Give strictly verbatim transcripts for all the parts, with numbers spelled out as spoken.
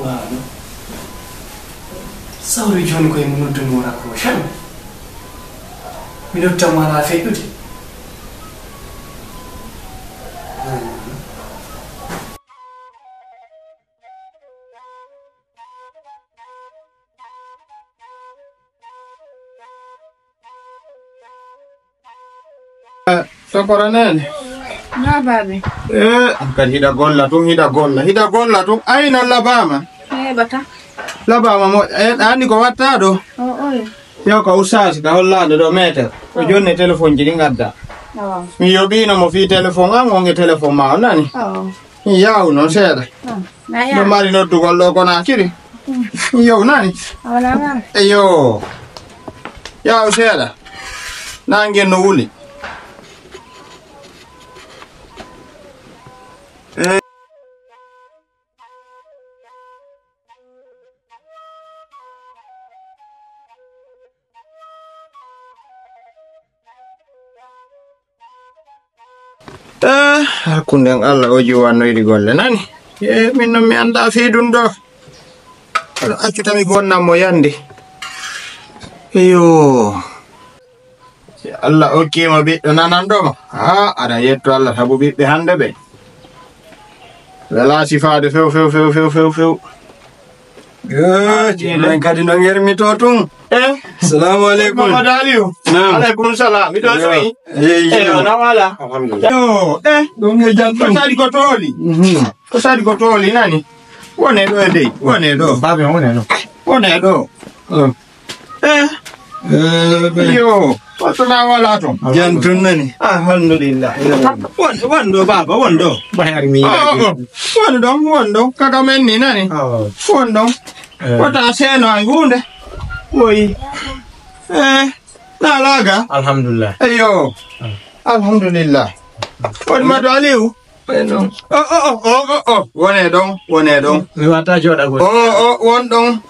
Waalo. Sawri joni koye mo noddunimo raccroche tan. Mi noddamo ala feƴƴude. Sokoranene. Na babe. Eh, kan hida golla tum hida golla. Hida golla tum aina labama. Eh bata. Labama mo eh ani ko watta do. Oh oi. Yo ko usasi ka hollande do meter. Ko jonni telephone jidi ngadda. Oh. Mi yobino mo fi telephone am wonge telephone ma nani. Oh. Yaw non seeda. Oh. Na ya. No mari no dugol do ko na kiri. Yo nani. Awala ma. Eyo. Yaw seeda. Nangen no wuli. Eh. Eh, hakkunde Allah o jiwannoyri golle nani. Eh, min no mi anda fiidum do. Accutami bonnam mo yande. Eyo. Allah okkima ɓiɗɗo nanandoma. Ha, aɗa yetto Allah sabu ɓiɓɓe hande ɓe. Wala sifade few few few few few few. Jilen kadi no ngermito tun. Eh, Assalamu alaikum. Mama Daliu. Naam. Alaikum salam. Mido sui. Eh, Eh, ona wala. alhamdulillah. Yo, eh, Ɗum e jam ko ɗum. sadi ko toli. Mhm. Ko sadi ko toli nani. Wone do e dey. Wone do. Babe wone no. Wone do. Oh. Eh, Eh, be. yo, wato na wala to. Jam tun nani. Alhamdulillah. Won won do baba, won do. Bayar mi. Oh, oh. Won do, won do. Kaka men ni nani. Oh. Won do. Wata seno ay hunde. Woi. Eh, na laga. Alhamdulillah. Ayo. Alhamdulillah. Won ma do Aliu. Bueno. Oh oh oh oh oh oh. Wone don, wone don. Mi wata joda go. Oh oh won don.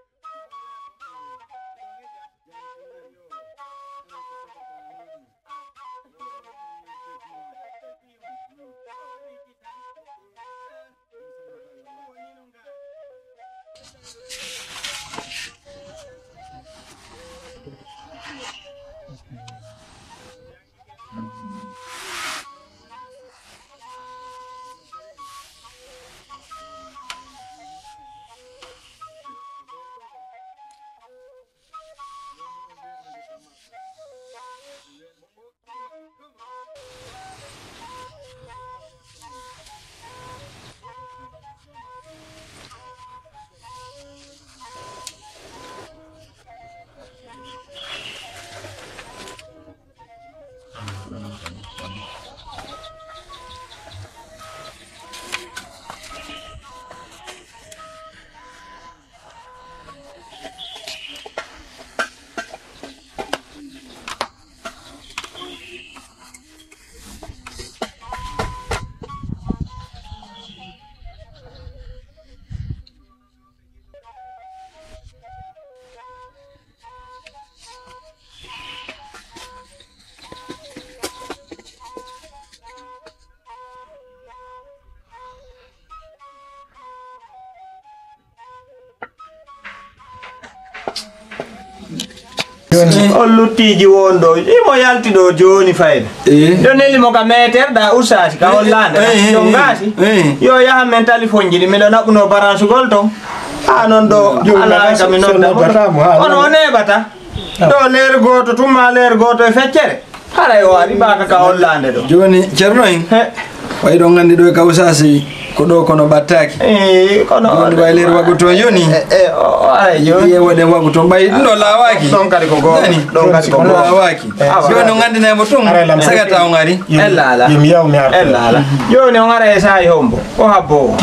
Olluttiji wondo imo yalti do joni fayda Eh. doneli mo ka meter da usasi ka hollande yo ngasi yo yaha men telephone jidi mi do nabuno balance gol to ha non do ala ka mi non da ono one bata do leer goto tuma leer goto e feccere hara yo ari baka ka hollande do Joni cerno en. Way do ngandi do e kawsasi ko do kono battaki. eh kono Joni way ler waguto joni. eh o ay joni Ye wode waguto bay do lawaki. don kadi ko go don kadi ko go lawaki. Joni ngandi na motum. Sagata o ngari. ella la Yemi yaw mi arta. ella la joni on ara e sai hombo ko habbo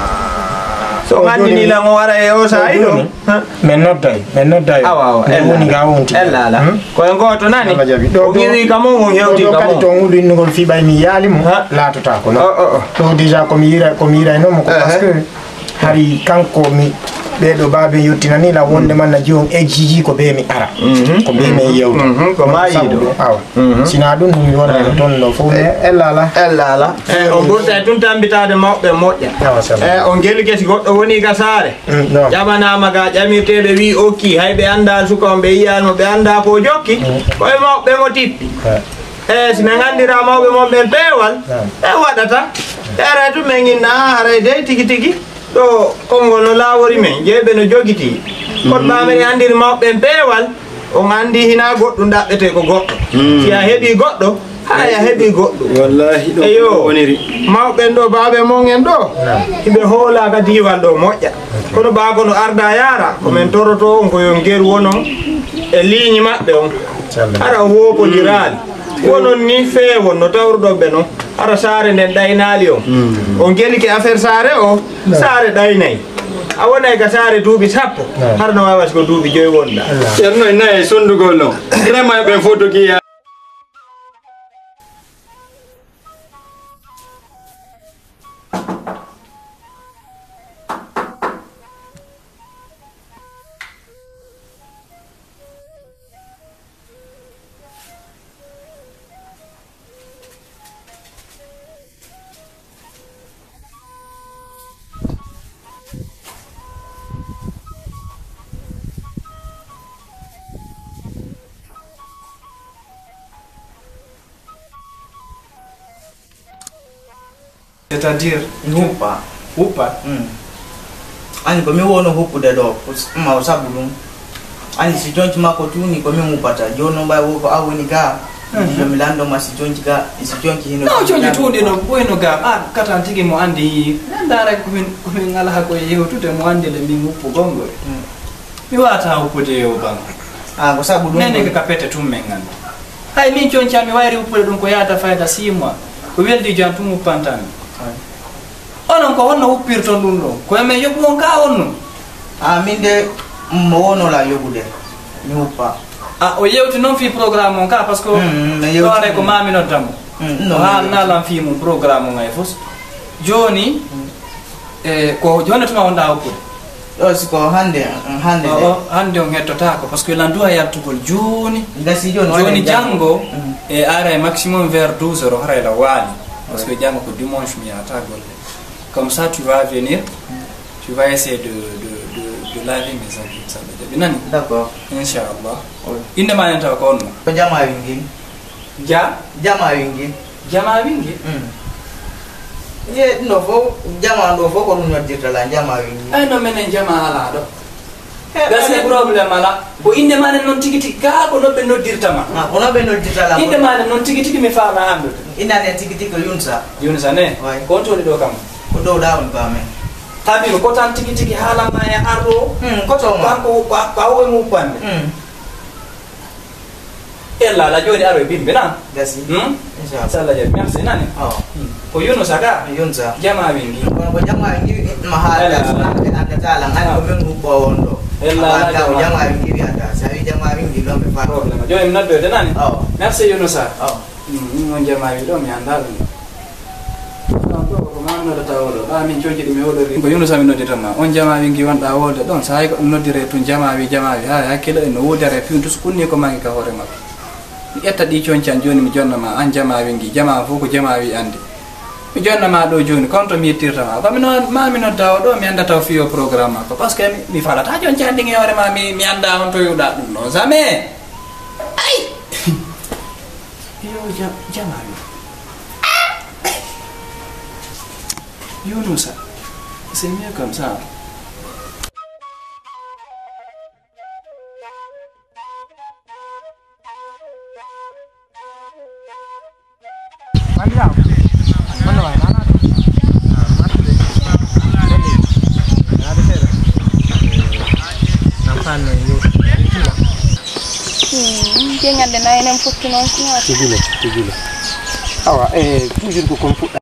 so ngandi ni la on ara e o sai do Men noddai, men noddai. awa awa Men woni ga wonti. ella la ko en goto nani Allah jabi. Do o giri kamo mo hewti kadi to kamo ngudu ngol fi bay mi yali mo Ha. latota ko oh no. oh oh To déjà ko mi yira ko mi yira no mo ko parce que hari kanko mi be do babe yottina ni la wonde man na jom e jiji ko be mi ara ko be mi yewto ko ma yido awa sina dun mi wona ton no fo ella la ella la e on burta tun tambitade mawbe modja e on geli geti goddo woni gasare jabana maga jamirtebe wi okki haybe anda suko be yiyalmo be anda ko jokki ko e mawbe mo tippi e sina ngandira mawbe mo ben bewal e wadata era tu mengina hare de tigi tigi do kongol no lawori men jebe no jogiti ko bamere andir mawbe bewal o andi hina goddo dabbete ko goddo si a hebi goddo haya hebi goddo wallahi do woniri mawbe do baabe mon en do ibe hola ka diwal do mojja kono baago no arda yara ko men toroto on ko yo ngeru wono e ligne mabbe on ara wopo dirali wonon ni feewo no tawrudo be no ara sare nden daynali on on geli ke affaire sare o sare daynay a wonay ka sare duubi sappo har no wawas ko duubi joy wonda cerno nay sondugol no vraiment be photo ki c'est-à-dire huppa huppa ani ko mi wono huppude do ma o sabulu ani si jonti mako tuni ko mi mupata jono bay wo ko awoni ga yo mi lando ma si jonti ga si jonti hino no jonti tunde no boyno ga ah kata tigi mo andi ndara ko min ko min ngala ko yewtude mo andi le mi huppu gongore mi wata huppude yo bang ah ko sabulu nene ka kapete tum men ngam hay min jonti ami wayri huppude dum ko yata fayda six mois ko weldi jantumu pantami onon ko wonno huppirton dum do ko men yobu ka onno ah min de mo wono la yobude mi huppa ah o yewti non fi programme on ka parce que do are ko mami no tam no ha nalan fi mo programme ngai fos joni e ko joni tuma wonda huppude do siko hande hande o hande on hettota ko parce que landu ayatugol joni ngasi joni joni jango e are maximum vers douze heures hare la wali parce que jango ko dimanche mi ata golle. Comme ça, tu vas venir, tu vas essayer de, de, de, de laver mes habits. Ça veut dire, d'accord. Inch'Allah. Il ne m'a pas encore. Jama wingi. Ja? Jama wingi. Jama wingi? Ye no fo jama do fo ko no dirta la jama wingi. Ay no menen jama ala do. Gasi problem ala. Bo inde mane non tigi tigi ga ko no be no dirta ma. Ah, ono be no dirta la. Inde mane non tigi tigi mi fa ma ambe. Ina ne tigi tigi yunsa. Yunsa ne? Ko to do kam. Ko do dawn ba men. Tabi ko tan tigi tigi hala ma ya arro. Hmm, ko to ma. Ko ko ko mu pande. Hmm. Ella la joni arro bimbe na. Gasi. Hmm? Inshallah. Sala je merci nani? Oh. Ko yuno saka yunsa. Jama wingi. Ko jama wingi mahala sana anda tala ngani ko men ko wondo. Ella la jama wingi ada. Sai jama wingi lo me fa. Problem. Jo em naddo de nani? Oh. Merci yuno sa. Oh. Mm, on jama wingi do mi andal. Mano da tawolo ba min jonji mi wodo ko yuno sa mi nodita ma on jama wingi wanda wolde don sai ko nodire tun jama wi jama wi ha hakkilo en wodere fiuntu kunni ko mangi ka hore makko mi etta di cioncan joni mi jonna ma an jama wingi jama fu ko jama wi andi mi jonna ma do joni konto mi yettirta ma ko mi non ma mi nodda do mi anda taw fiyo programme ko parce que mi fala ta cioncan dingi hore ma mi mi anda on to yuda dum no jamais ay yo jama wi Younousa, c'est mieux comme ça. Hmm, dia ngade na enem futti non signor. Tigile, tigile. Awa, eh, toujours ko kon fuɗɗa